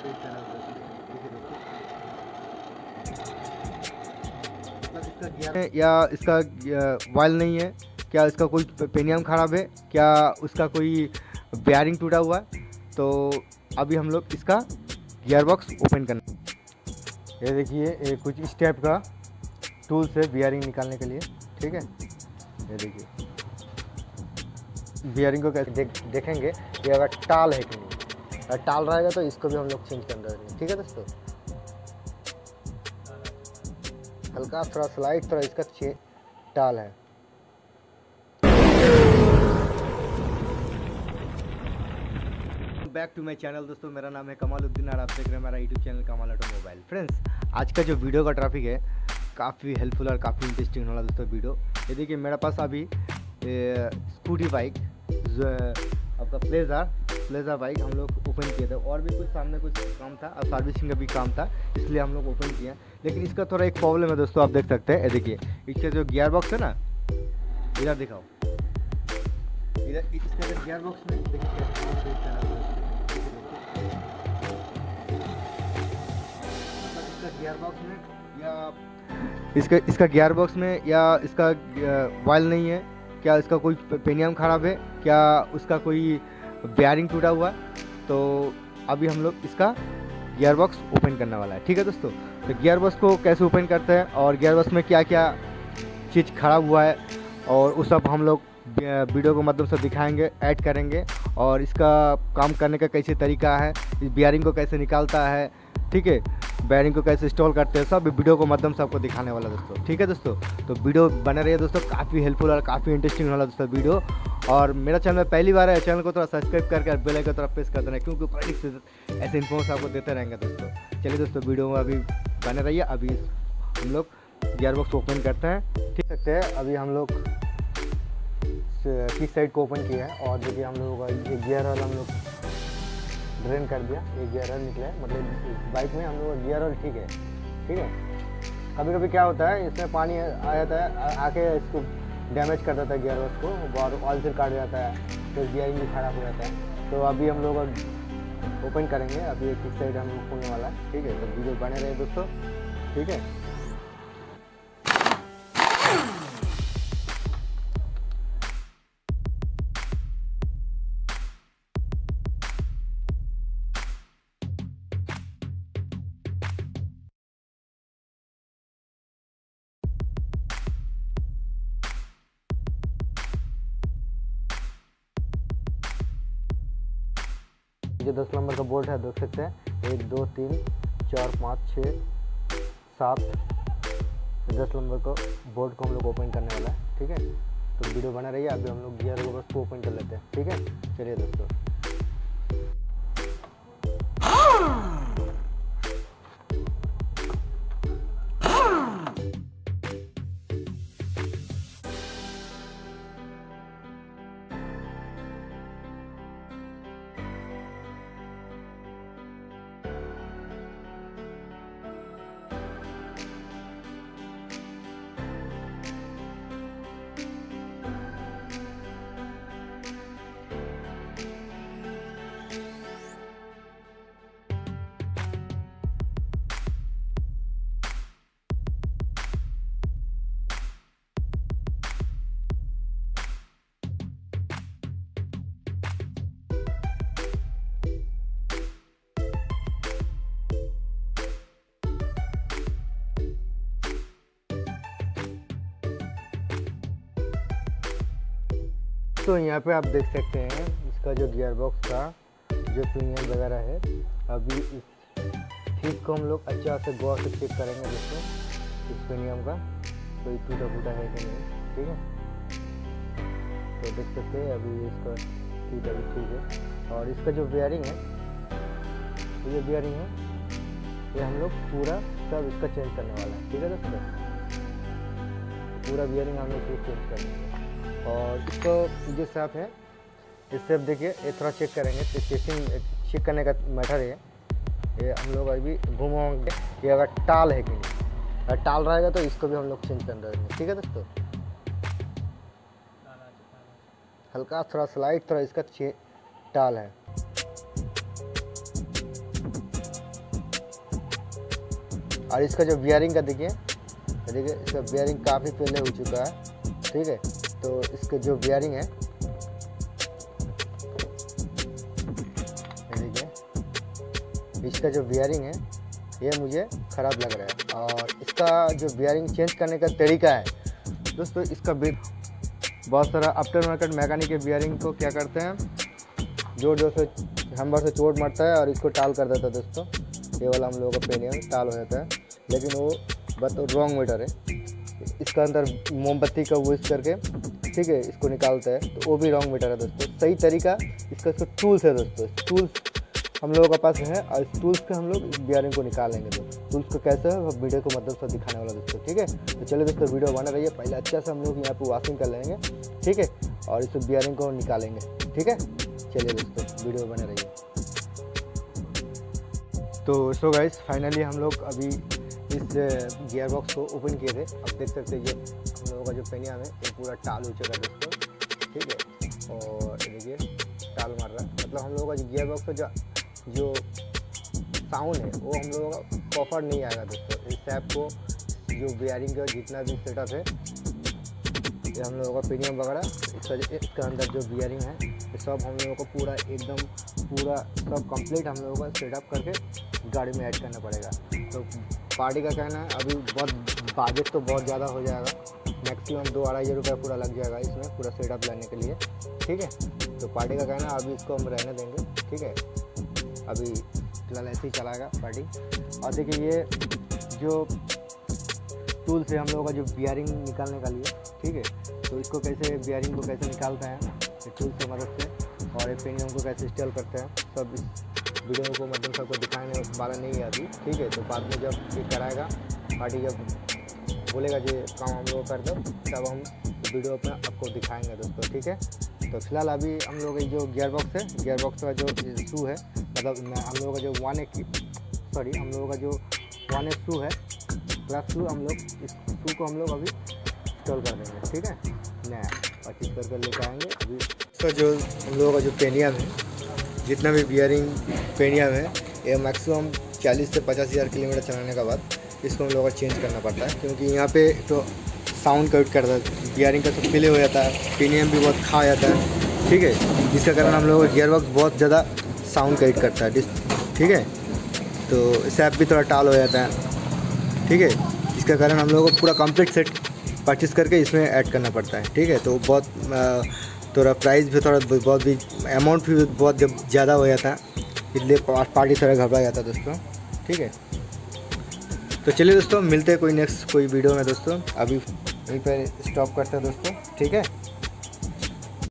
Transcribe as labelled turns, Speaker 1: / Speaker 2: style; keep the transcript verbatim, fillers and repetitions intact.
Speaker 1: तेज चला हुआ है। मतलब इसका गियर या इसका वायल नहीं है क्या, इसका कोई पेनियम ख़राब है क्या, उसका कोई बेयरिंग टूटा हुआ है। तो अभी हम लोग इसका गियर बॉक्स ओपन करना। ये देखिए ये कुछ इस टाइप का टूल्स है बियरिंग निकालने के लिए, ठीक है। ये देखिए बियरिंग को कैसे देख देखेंगे कि अगर टाल है कि नहीं। अगर टाल रहेगा तो इसको भी हम लोग चेंज कर देंगे, ठीक है दोस्तों। हल्का थोड़ा स्लाइड थोड़ा इसका चे टाल है। बैक टू माई चैनल दोस्तों, मेरा नाम है कमालुद्दीन और आप देख रहे हैं मेरा YouTube channel Kamal automobile. Friends, आज का जो वीडियो का ट्रैफिक है काफ़ी हेल्पफुल और काफ़ी इंटरेस्टिंग वाला दोस्तों वीडियो। ये देखिए मेरे पास अभी स्कूटी बाइक आपका प्लेजर प्लेजर बाइक हम लोग ओपन किए थे, और भी कुछ सामने कुछ काम था और सर्विसिंग का भी काम था, इसलिए हम लोग ओपन किए। लेकिन इसका थोड़ा एक प्रॉब्लम है दोस्तों, आप देख सकते हैं। ये देखिए इसका जो गियर बॉक्स है ना, इधर दिखाओ, इधर इसका जो गियर बॉक्स में देखिए गियर बॉक्स में या इसका इसका गियर बॉक्स में या इसका वायल नहीं है क्या, इसका कोई पेनियम ख़राब है क्या, उसका कोई बेयरिंग टूटा हुआ है। तो अभी हम लोग इसका गियर बॉक्स ओपन करने वाला है, ठीक है दोस्तों। तो गियर बॉक्स को कैसे ओपन करते हैं और गियर बॉक्स में क्या क्या चीज़ ख़राब हुआ है और उस सब हम लोग वीडियो के माध्यम से दिखाएंगे, ऐड करेंगे, और इसका काम करने का कैसे तरीका है, इस बेयरिंग को कैसे निकालता है, ठीक है, बेयरिंग को कैसे इंस्टॉल करते हैं, सब वीडियो को माध्यम से आपको दिखाने वाला दोस्तों, ठीक है दोस्तों। तो वीडियो बने रहिए दोस्तों, काफ़ी हेल्पफुल और काफ़ी इंटरेस्टिंग वाला दोस्तों वीडियो। और मेरा चैनल पहली बार है, चैनल को थोड़ा सब्सक्राइब करके बेल आइकन तरफ प्रेस कर देना, क्योंकि पब्लिक ऐसे इन्फॉर्मेशन आपको देते रहेंगे दोस्तों। चलिए दोस्तों वीडियो में अभी बने रहिए। अभी हम लोग गियर बॉक्स ओपन करते हैं, ठीक सकते हैं। अभी हम लोग किस साइड को ओपन किया है और देखिए हम लोगों का ये गियर ऑयल हम लोग ड्रेन कर दिया, ये गियर ऑयल निकला है, मतलब बाइक में हम लोग का गियर ऑयल ठीक है, ठीक है। कभी कभी क्या होता है इसमें पानी आ जाता है, आके इसको डैमेज कर देता है गियर बॉक्स को, और ऑयल से काट जाता है, तो गियरिंग भी खराब हो जाता है। तो अभी हम लोग ओपन करेंगे, अभी एक किस साइड हम लोग खोलने वाला है, ठीक है। तो वीडियो बने रहे दोस्तों, ठीक है। जो दस नंबर का बोल्ट है देख सकते हैं, एक दो तीन चार पाँच छः सात, दस नंबर को बोल्ट को हम लोग ओपन करने वाला है, ठीक है। तो वीडियो बना रही है। अभी हम लोग गियर को बस को ओपन कर लेते हैं, ठीक है। चलिए दोस्तों, तो यहाँ पे आप देख सकते हैं इसका जो गियर बॉक्स का जो पिनियन वगैरह है, अभी इस ठीक को हम लोग अच्छा से गौर से चेक करेंगे दोस्तों, इस पिनियन का कोई टूटा फूटा है कि नहीं, ठीक है। तो देख सकते हैं अभी इसका टूटा भी ठीक है। और इसका जो बेयरिंग है, ये बेयरिंग है, ये हम लोग पूरा सब इसका चेंज करने वाला है, ठीक है दोस्तों। पूरा बेयरिंग हम लोग चेंज करेंगे। और इसको जो शेप है, इस शेप देखिए, ये थोड़ा चेक करेंगे, तो चेकिंग चेक करने का मैटर है। ये हम लोग अभी घूमेंगे कि अगर टाल है कि नहीं। अगर टाल रहेगा तो इसको भी हम लोग चेंज कर देंगे, ठीक है दोस्तों। हल्का थोड़ा स्लाइड थोड़ा इसका चे टाल है। और इसका जो बियरिंग का देखिए देखिए इसका बियरिंग काफ़ी पहले हो चुका है, ठीक है। तो इसका जो बियरिंग है देखिए, इसका जो बियरिंग है ये मुझे ख़राब लग रहा है। और इसका जो बियरिंग चेंज करने का तरीका है दोस्तों, इसका बहुत सारा आफ्टर मार्केट मैकेनिक के बियरिंग को क्या करते हैं, जोर जोर से हैमर से चोट मारता है और इसको टाल कर देता है दोस्तों। ये वाला हम लोगों का पेनियम टाल हो जाता है, लेकिन वो बस रॉन्ग मीटर है। इसका अंदर मोमबत्ती का यूज़ करके, ठीक है, इसको निकालता है, तो वो भी रॉन्ग मीटर है दोस्तों। सही तरीका इसका इसको टूल्स है दोस्तों, टूल्स हम लोगों के पास है और इस टूल्स से हम लोग इस बियरिंग को निकालेंगे। दोस्तों टूल्स को कैसे है वीडियो को मतलब से दिखाने वाला दोस्तों, ठीक है। तो चलिए दोस्तों वीडियो बना रही है। पहले अच्छा से हम लोग यहाँ पे वॉशिंग कर लेंगे, ठीक है, और इस बियरिंग को निकालेंगे, ठीक है। चलिए दोस्तों वीडियो बने रहिए। तो सो गाइस फाइनली हम लोग अभी इस गियर बॉक्स को ओपन किए थे। अब देख सकते हैं ये हम लोगों का जो पेनियम है ये पूरा टाल हो चुका है दोस्तों, ठीक है। और देखिए टाल मार रहा है, मतलब हम लोगों का जो गियर बॉक्स का जो जो साउंड है वो हम लोगों का प्रॉपर नहीं आएगा दोस्तों। इस ऐप को जो बियरिंग का जितना भी सेटअप है, ये हम लोगों का पेनियम वगैरह इसका इसका अंदर जो बियरिंग है ये सब हम लोगों को पूरा एकदम पूरा सब कंप्लीट हम लोगों का सेटअप करके गाड़ी में ऐड करना पड़ेगा। तो पार्टी का कहना है अभी बहुत बजट तो बहुत ज़्यादा हो जाएगा, मैक्सिमम दो अढ़ाई हज़ार रुपये पूरा लग जाएगा इसमें पूरा सेटअप लाने के लिए, ठीक है। तो पार्टी का कहना है अभी इसको हम रहने देंगे, ठीक है। अभी फिलहाल ऐसे ही चलाएगा पार्टी। और देखिए ये जो टूल से हम लोगों का जो बियरिंग निकालने का लिए, ठीक है, तो इसको कैसे बियरिंग को कैसे निकालते हैं टूल की मदद से, और ये पेनियम को कैसे इंस्टॉल करते हैं, सब इस वीडियो को मतलब सबको दिखाने वाला नहीं है अभी, ठीक है। तो बाद में जब ये कराएगा पार्टी, जब बोलेगा जो काम हम लोग कर दो, तब हम वीडियो में आपको दिखाएंगे दोस्तों, ठीक है। तो फिलहाल अभी हम लोग जो गियर बॉक्स है, गियर बॉक्स का जो शू है, मतलब हम लोगों का जो वन ए सॉरी हम लोगों का जो वन ए शू है, क्लच शू, हम लोग इस शू को हम लोग अभी इंस्टॉल कर देंगे, ठीक है। नया पच्चीस करके लेकर आएंगे अभी। तो जो हम लोगों का जो पेनियम है, जितना भी बियरिंग पेनियम है, ये मैक्सिमम चालीस से पचास हज़ार किलोमीटर चलाने के बाद इसको हम लोगों को चेंज करना पड़ता है, क्योंकि यहाँ पे तो साउंड कट करता है, बियरिंग का सब पीले हो जाता है, पेनियम भी बहुत खा जाता है, ठीक है। जिसका कारण हम लोगों का गियर बॉक्स बहुत ज़्यादा साउंड कट करता है, ठीक है। तो सैप भी थोड़ा टाल हो जाता है, ठीक है। इसका कारण हम लोगों को पूरा कंप्लीट सेट परचेज़ करके इसमें ऐड करना पड़ता है, ठीक है। तो बहुत थोड़ा प्राइस भी थोड़ा बहुत भी अमाउंट भी बहुत ज़्यादा हो जाता है, इसलिए पार्टी थोड़ा घबरा जाता है दोस्तों, ठीक है। तो चलिए दोस्तों मिलते हैं कोई नेक्स्ट कोई वीडियो में दोस्तों, अभी यहीं पर स्टॉप करते हैं दोस्तों, ठीक है।